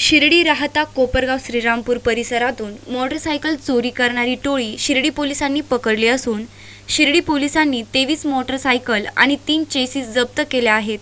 शिर्डी राहता कोपरगाव श्रीरामपूर परिसरातून मोटरसायकल चोरी करणारी टोळी शिर्डी पोलिसांनी पकडली असून शिर्डी पोलिसांनी 23 मोटरसायकल आणि 3 चेसिस जप्त केल्या आहेत।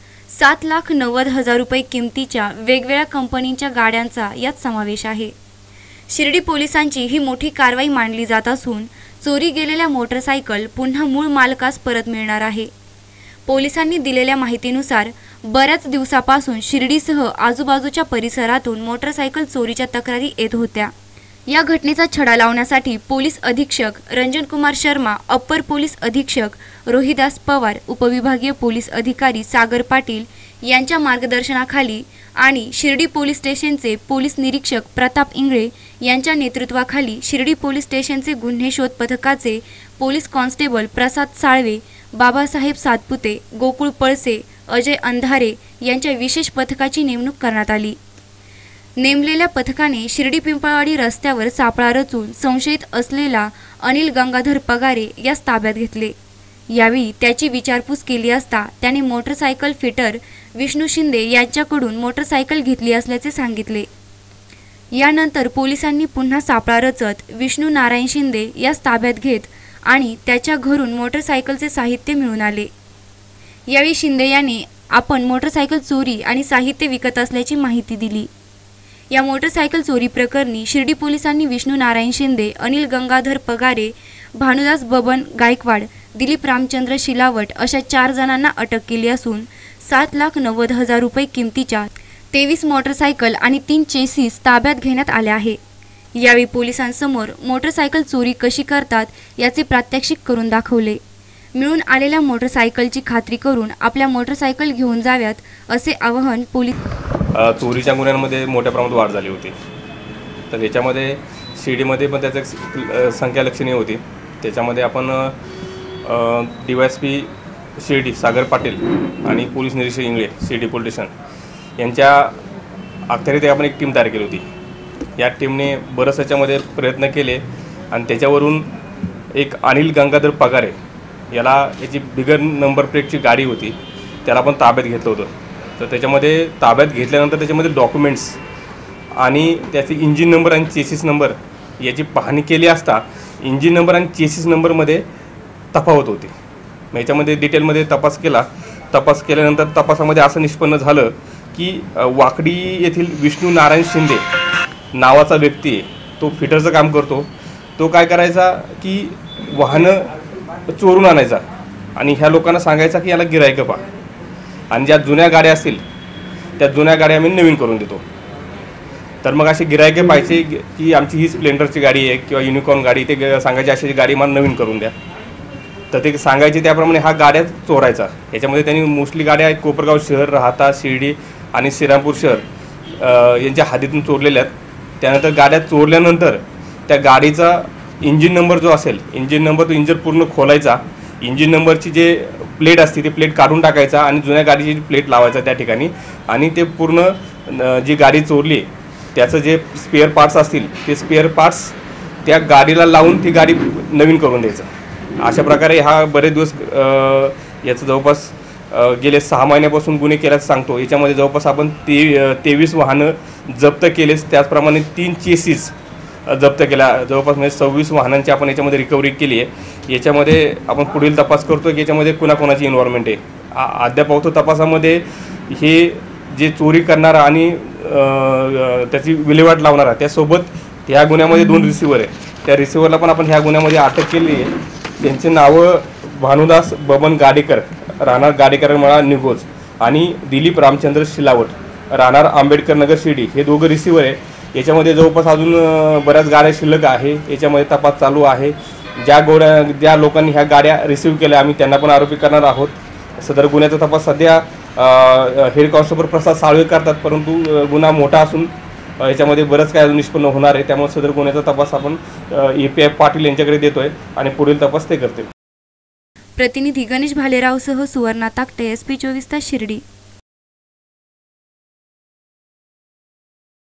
7,90,000 रुपये किमतीच्या वेगवेगळ्या कंपनीच्या गाड्यांचा यात समावेश आहे। शिर्डी पोलिसांची ही मोठी कारवाई मानली जात असून चोरी गेलेल्या मोटरसायकल पुन्हा मूळ मालकास परत मिळणार आहे। पोलिसांनी दिलेल्या माहितीनुसार बऱ्याच दिवसापासून शिर्डीसह आजूबाजूच्या परिसरातून मोटरसायकल चोरीच्या तक्रारी येत होत्या। या घटनेचा छडा लावण्यासाठी पोलीस अधीक्षक रंजन कुमार शर्मा, अप्पर पोलीस अधीक्षक रोहिदास पवार, उपविभागीय पोलीस अधिकारी सागर पाटील यांच्या मार्गदर्शनाखाली आणि शिर्डी पोलीस स्टेशनचे पोलीस निरीक्षक प्रताप इंगळे यांच्या नेतृत्वाखाली शिर्डी पोलीस स्टेशनचे गुन्हे शोध पथकाचे पोलीस कॉन्स्टेबल प्रसाद साळवे, बाबासाहेब सातपुते, गोकुळ पळसे, अजय अंधारे यांच्या विशेष पथकाची नेमणूक करण्यात आली। नेमलेल्या पथकाने शिर्डी पिंपळवाडी रस्त्यावर सापळा रचून संशयित असलेला अनिल गंगाधर पगारे यास ताब्यात घेतले। यावेळी त्याची विचारपूस केली असता त्याने मोटरसायकल फिटर विष्णू शिंदे यांच्याकडून मोटरसायकल घेतली असल्याचे सांगितले। यानंतर पोलिसांनी पुन्हा सापळा रचत विष्णू नारायण शिंदे यास ताब्यात घेत आणि त्याच्या घरून मोटरसायकलचे साहित्य मिळून आले। यावेळी शिंदे यांनी आपण मोटरसायकल चोरी आणि साहित्य विकत असल्याची माहिती दिली। या मोटरसायकल चोरी प्रकरणी शिर्डी पोलिसांनी विष्णू नारायण शिंदे, अनिल गंगाधर पगारे, भानुदास बबन गायकवाड, दिलीप रामचंद्र शिलावट अशा 4 जणांना अटक केली असून 7,90,000 रुपये किमतीच्या 23 मोटरसायकल आणि 3 चेसिस ताब्यात घेण्यात आले आहे। यावेळी पोलिसांसमोर मोटरसायकल चोरी कशी करतात याचे प्रात्यक्षिक करून दाखवले। मिळून आलेल्या मोटरसायकलची खात्री करून आपल्या मोटरसायकल घेऊन जाव्यात असे आवाहन पोलीस। चोरीच्या गुन्ह्यांमध्ये मोठ्या प्रमाणात वाढ झाली होती, तर याच्यामध्ये शिर्डीमध्ये पण त्याची संख्या लक्षणीय होती। त्याच्यामध्ये आपण DYSP शिर्डी सागर पाटील आणि पोलीस निरीक्षक इंगळे शिर्डी पोलीस स्टेशन यांच्या अखत्यारीत आपण एक टीम तयार केली होती। या टीमने बरेच याच्यामध्ये प्रयत्न केले आणि त्याच्यावरून एक अनिल गंगाधर पगारे याला याची बिगर नंबर प्लेटची गाडी होती, त्याला आपण ताब्यात घेतलं होतं। तर त्याच्यामध्ये ताब्यात घेतल्यानंतर त्याच्यामध्ये डॉक्युमेंट्स आणि त्याचे इंजिन नंबर आणि चेसिस नंबर याची पाहणी केली असता इंजिन नंबर आणि चेसिस नंबरमध्ये तफावत होती। मग याच्यामध्ये डिटेलमध्ये तपास केला। तपास केल्यानंतर तपासामध्ये असं निष्पन्न झालं की वाकडी येथील विष्णू नारायण शिंदे नावाचा व्यक्ती आहे, तो फिटरचं काम करतो। तो काय करायचा की वाहनं चोरून आणायचा आणि ह्या लोकांना सांगायचा की याला गिरायकं पहा आणि ज्या जुन्या गाड्या असतील त्या जुन्या गाड्या आम्ही नवीन करून देतो। तर मग अशी गिरायके पाहिजे की आमची ही स्प्लेंडरची गाडी आहे किंवा युनिकॉर्न गाडी, ते सांगायची अशी गाडी मला नवीन करून द्या। तर ते सांगायचे त्याप्रमाणे हा गाड्या चोरायचा। याच्यामध्ये त्यांनी मोस्टली गाड्या कोपरगाव शहर, राहता, शिर्डी आणि श्रीरामपूर शहर यांच्या हद्दीतून चोरलेल्या आहेत। त्यानंतर गाड्या चोरल्यानंतर त्या गाडीचा इंजिन नंबर जो असेल, इंजिन नंबर तो इंजिन पूर्ण खोलायचा, इंजिन नंबरची जे प्लेट असते ती प्लेट काढून टाकायचा आणि जुन्या गाडीची प्लेट लावायचा त्या ठिकाणी आणि ते पूर्ण जी गाडी चोरली त्याचं जे स्पेअर पार्ट्स असतील ते स्पेअर पार्ट्स त्या गाडीला लावून ती गाडी नवीन करून द्यायचं। अशा प्रकारे हा बरेच दिवस याचं जवळपास गेले 6 महिन्यापासून गुन्हे केल्याचं सांगतो। याच्यामध्ये जवळपास आपण 23 वाहनं जप्त केलेच, त्याचप्रमाणे 3 चेसिस जप्त केला। जवळपास म्हणजे 26 वाहनांची आपण याच्यामध्ये रिकव्हरी केली आहे। याच्यामध्ये आपण पुढील तपास करतो की याच्यामध्ये कुणाकोणाची इन्व्हॉल्वमेंट आहे। अद्याप तपासामध्ये हे जे चोरी करणारा आणि त्याची विल्हेवाट लावणारा त्यासोबत ह्या गुन्ह्यामध्ये 2 रिसिव्हर आहे, त्या रिसिव्हरला पण आपण ह्या गुन्ह्यामध्ये अटक केली आहे। त्यांचे नावं भानुदास बबन गाडेकर, राहणार गाडेकर मळा निगोज आणि दिलीप रामचंद्र शिलावट, राहणार आंबेडकर नगर शिर्डी, हे दोघं रिसिव्हर आहे। याच्यामध्ये जवळपास अजून बऱ्याच गाड्या शिल्लक आहे, याच्यामध्ये तपास चालू आहे। ज्या लोकांनी ह्या गाड्या रिसीव्ह केल्या आम्ही त्यांना पण आरोपी करणार आहोत। सदर गुन्ह्याचा तपास सध्या हेड कॉन्स्टेबल प्रसाद साळवे करतात, परंतु गुन्हा मोठा असून याच्यामध्ये बरंच काय अजून निष्पन्न होणार आहे। त्यामुळे सदर गुन्ह्याचा तपास आपण API पाटील यांच्याकडे देतोय आणि पुढील तपास ते करतील। प्रतिनिधी गणेश भालेरावसह सुवर्णा ताकटे, SP 24 तास शिर्डी।